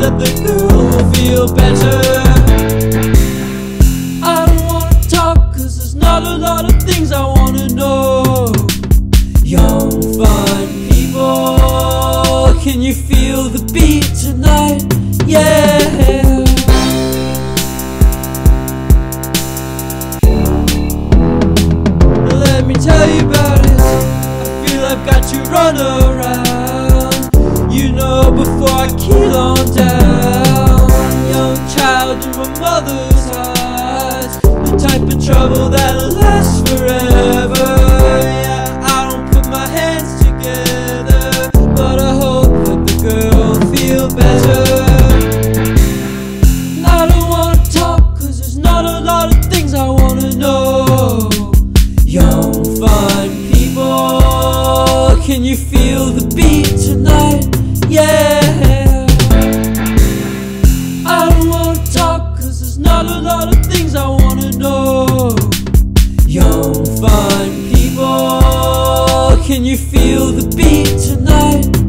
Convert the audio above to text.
that the girl will feel better. I don't wanna talk, cause there's not a lot of things I wanna know. Young, fun people, can you feel the beat tonight? Yeah. Let me tell you about it. I feel I've got to run around, you know, before I keel on down. Young child in my mother's eyes, the type of trouble that'll last forever. Yeah, I don't put my hands together, but I hope that the girl will feel better. I don't wanna talk, cause there's not a lot of things I wanna know. Young, fun people, can you feel the beat tonight? Yeah. I don't wanna talk, cause there's not a lot of things I wanna know. Young, fun people, can you feel the beat tonight?